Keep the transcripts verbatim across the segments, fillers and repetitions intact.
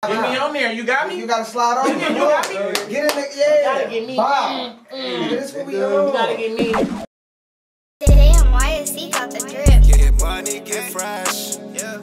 Get me on there. You got me? You gotta slide on. You got me? Get in there. Yeah. You gotta get me. Bow. Mm, mm. This what we do. You gotta get me. Damn, why is he got the drip? Get money, get fresh. Yeah.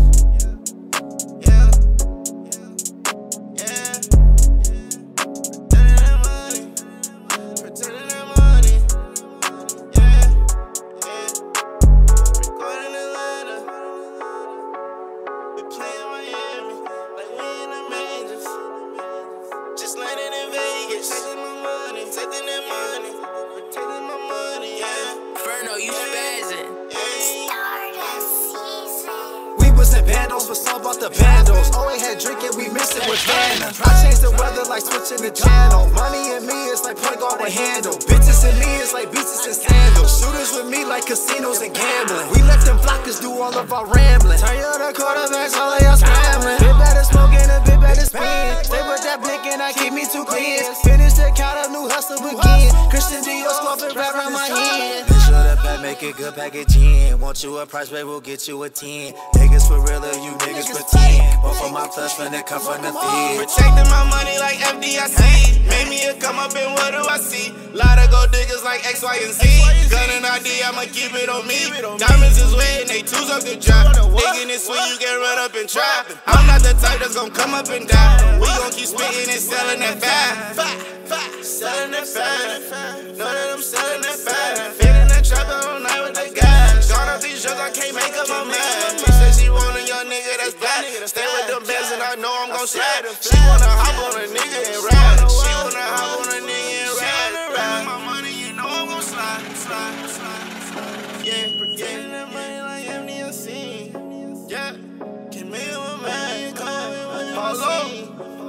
Was all about the vandals. Always had drinking, we missed it with Vanna. I changed the weather like switching the channel. Money in me is like point guard with handle. Bitches in me is like beaches and sandals. Shooters with me like casinos and gambling. We let them blockers do all of our rambling. Turn you the quarterbacks, all of y'all scrambling. Bit better smoking, a bit better spin. Stay with that blick and I keep me too clean. Finish the count of new hustle begin. Christian Dior scarfing wrap around my hand. Show the back, make it good packaging. Want you a price, babe, we'll get you a ten. Niggas for real, you niggas pretend. Both of my plus when they come from the feed. Protecting my money like F D I C. Made me a come up and what do I see? Lot of gold diggers like X, Y, and Z. Gun and I D, I'ma keep it on me. Diamonds is wet and they two's up the drop. Digging this when you get run up and try. I'm not the type that's gon' come up and die. We gon' keep spitting and selling that fat. Selling that fat. Know that I'm selling that fat. Feeling that trap all night with the guys. Gone off these drugs, I can't make up my mind. She said she want a young nigga that's black. Stay with them bands and I know I'm gon' slide. She wanna hop on a nigga and ride. She wanna hop on a nigga and ride. Ride my money, you know I'm gon' slide, slide, slide, slide. Yeah, protecting that money like F D I C. Yeah, can make up my mind, come with Polo.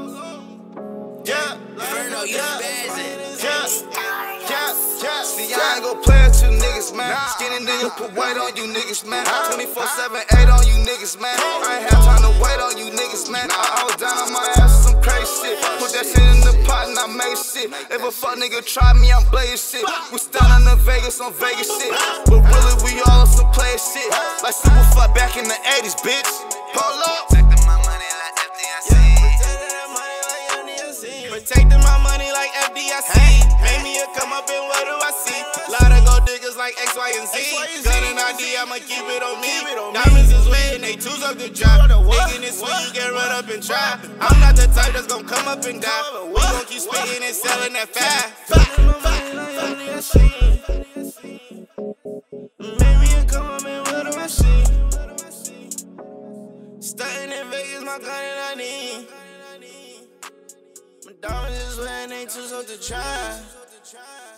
Yeah, Inferno, you spazzing. Yeah, yeah, yeah. See, I ain't gon' play with you niggas, man. Skinny nigga put weight on you niggas, man. twenty-four seven, eight on you niggas, man. I ain't have time to wait on you niggas, man. I was down on my ass with some crazy shit. Put that shit in the pot and I made shit. If a fuck nigga try me, I'm blazing shit. We standing in Vegas on Vegas shit. But really, we all on some play shit. Like super fuck back in the eighties, bitch. Polo. Protecting my money like F D I C. Made me a come up and what do I see? Lot of gold diggers like X, Y, and Z. Gun and I D, I'ma keep it on me. Diamonds is wet and they two's up the drop. Digging this when you get run up and try. I'm not the type that's gon' come up and die. We gon' keep spitting and selling that fat. Made me a come up and what do I see? Stunting in Vegas, my gun and I need. My diamonds is wet and they too so to try.